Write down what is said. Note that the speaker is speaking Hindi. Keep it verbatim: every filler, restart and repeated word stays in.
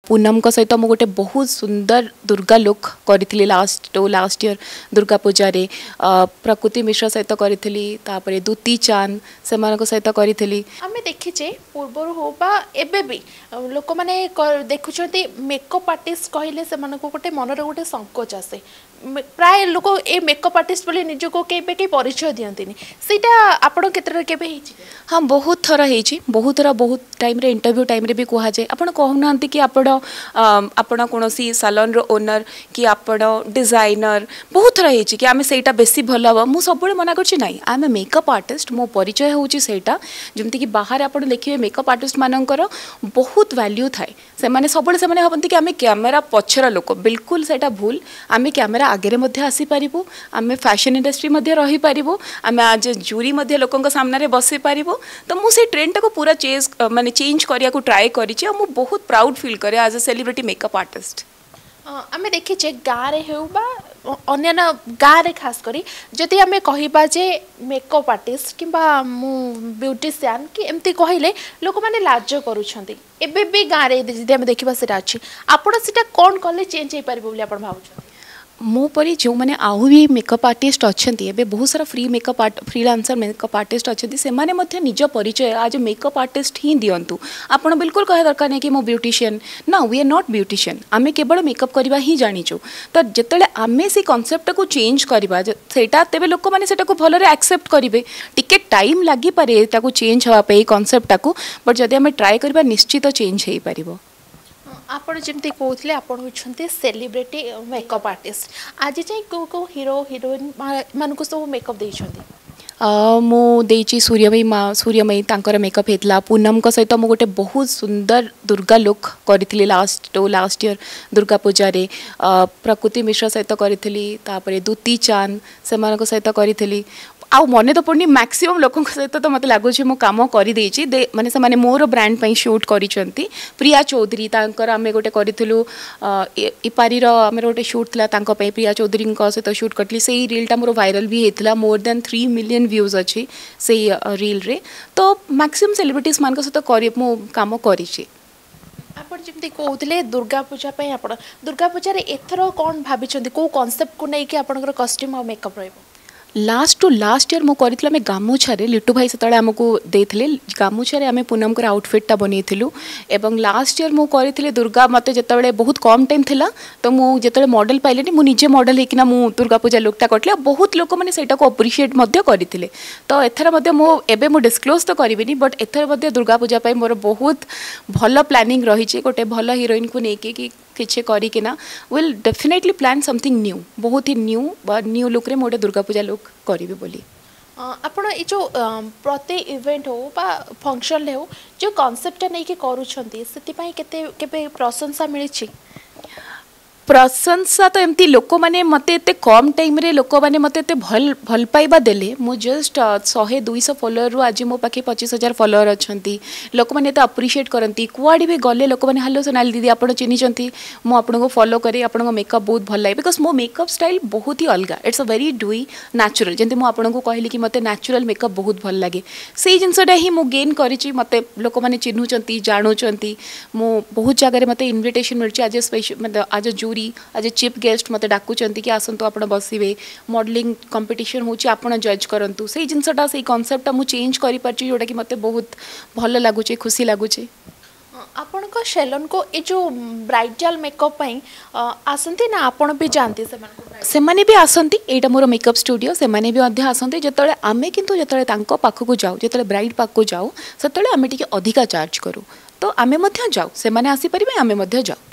पूनम को सहित मुझे गोटे बहुत सुंदर दुर्गा लुक करी last to last year Durga Puja रे प्रकृति मिश्र सहित करी दूती चांद से सहित करी आमे देखिचे पूर्वर हो बा एबे भी लोक माने देखुछंती मेकअप आर्टिस्ट कहले से मन को गोटे मनर गोटे संकोच आसे प्राय लोक ए मेकअप आर्टिस्ट बोले निजो को केबे के परिचय दियंतिनी सेटा आपण केतर केबे हिची हाँ बहुत थर हिची बहुत थर बहुत टाइम रे इंटरव्यू टाइम रे भी कहा जाए आपण कहउनांती कि आपण आपण कोनोसी सैलून रो ओनर कि आपण डिजाइनर बहुत थर हिची कि आमे सेटा बेसी भलो हबो मु सबले मना करछि नाही I am a makeup artist मो परिचय होउची सेटा जेमति कि बाहर आपण देखिबे मेकअप आर्टिस्ट मानकर बहुत वैल्यू थाए से माने सबले से माने हबंती कि आमे कैमरा पछरा लोक बिल्कुल सेटा भूल आमे कैमरा आगे मध्य आसी पारिबो आमे फैशन इंडस्ट्री मध्य रही पारिबो आमे आज जूरी मध्य लोकंक सामने रे बसी पारिबो तो मु से ट्रेंड टाको पूरा चेंज माने चेंज करिया को ट्राई करिछि आ मु बहुत प्राउड फील करे as a celebrity makeup artist आमे देखिचे गाँ रे हेउ बा अन्य गाँ रे खास करी जदि आमे कहिबा जे मेकअप आर्टिस्ट किंबा मु ब्यूटिशियन कि एमती कहले लोक माने लाज करूछंती एबे भी गाँ रे जदि आमे देखिबा सेटा अछि आपण सेटा कोन कले चेंज हे पारिबो बोली आपण भाबुछ मो परी जो मैंने आहु भी मेकअप आर्टिस्ट अच्छा बहुत सारा free makeup art freelancer makeup artist अच्छा से निज परिचय आज मेकअप आर्टिस्ट ही दिंतु आप बिल्कुल कह दरकार नहीं कि मो ब्यूटिशियन ना वी आर नॉट ब्यूटिशियन आमे केवल मेकअप करवा ही जानीचु तो जिते आमे से कॉन्सेप्ट को चेंज करवा सेटा तेबे लोक माने सेटा को भलरे एक्सेप्ट करेंगे टिके टाइम लगी पारे ताको चेंज हवा पे कॉन्सेप्ट को बट जदि आमे ट्राई करबा निश्चित चेंज हो पारिबो आपण जमती कहते आपण होछंती सेलिब्रिटी मेकअप आर्टिस्ट आज जाई को को हीरो हीरोइन मान को सब मेकअप देछंती मो देची सूर्यमयी माँ सूर्यमयी तांकर मेकअप हेतला पूनम को सहित मुझे गोटे बहुत सुंदर दुर्गा लुक करी last to last year Durga Puja रे प्रकृति मिश्र सहित करी दूती चांद से सहित करी आउ मन तो पड़नी मैक्सिमम लोकों सहित तो मत लगुच मो कम कर माने से माने मोर ब्रांड पई शूट करिसंती प्रिया चौधरी तांकर आमे गोटे करिथलु इपारी रो आमे गोटे शूट थला तांको पई प्रिया चौधरी को सहित शूट करतली सेही रीलटा मोर वायरल भी हेतला more than three million views अछि सेही रील रे तो मैक्सिमम सेलिब्रिटीज मान को सहित करि मो काम करिछि आपण जमती कहते दुर्गा पूजा पे आपण दुर्गा पूजा रे एथरो कोन भाबिचंती को कांसेप्ट को नै कि आपनकर कॉस्ट्यूम और मेकअप रहबो लास्ट टू लास्ट ईयर मु करितला में गामुछारे लिट्टू भाई सेतळे हमकु देथिले गामुछारे आमे पूनम कर आउटफिट ता बनेथिलु एवं लास्ट ईयर मु करितले दुर्गा मते जेतळे बहुत कम टाइम थिला तो मु जेतळे मॉडल पाइलेनी मु निजे मॉडल हेकिना मु दुर्गा पूजा लुकटा कटले बहुत लोक माने सेटा को अप्रिशिएट मध्ये करिथिले तो एथरा मध्ये मु एबे मु डिस्क्लोज तो करिबिनी बट एथरा मध्ये दुर्गा पूजा पई मोर बहुत भलो प्लानिंग रही छि गोटे भलो हीरोइन को नेके कि किछि करी किना will definitely plan something new बहुत ही न्यू न्यू लुक रे मोटे दुर्गा पूजा लुक करिवे बोली आपण ए जो प्रति इवेंट हो बा फंक्शन हो जो कांसेप्ट नै के करूछंती सेति पई केते केबे प्रशंसा मिली छि प्रशंसा तो एमती लोक मैंने मत एत कम टाइम रे लोक मैंने मत एत भल भल पाइबा देले मु जस्ट शहे दुईश फॉलोअर रु आज मो पाखे पच्चीस हजार फॉलोअर अच्छा लोक मैंने एत अप्रिशिएट करती कुआड़े भी गले लोक मैंने हेलो सोनाली दीदी आप चिन्हिंट मु आपको फॉलो करे आप मेकअप बहुत भल लगे बिकज मो मेकअप स्टाइल बहुत ही अलग it's a very dewy natural जमी मुझे कहली कि मतलब नेचुरल मेकअप बहुत भल लगे से जिनसा ही मु गेन करी मत लोक मैंने चिन्हुंट जानूँ मु बहुत जगह मत इनविटेशन मिली आज स्पेशल मतलब आज जूरी आज चीफ गेस्ट मत डाकुचंती कि आसंतु आपण बसिबे मॉडलिंग कंपटीशन होची आपण जज करंतु से जिनसटा से कांसेप्ट मु चेंज करि परची जोटा कि मते बहुत भल लागुचे खुशी लागुचे आपण को सैलून को ए जो ब्राइडल मेकअप पई आसंती ना आपण भी जानती से मन से माने भी आसंती एटा मोर मेकअप स्टूडियो से माने भी अध्या आसंती जतले आमे किंतु जतले तांको पाखु को जाऊ जतले ब्राइड पाखु जाऊ सतले आमे टिके अधिका चार्ज करू तो आमे मध्य जाऊ से माने आसी परिबे आमे मध्य जाऊ।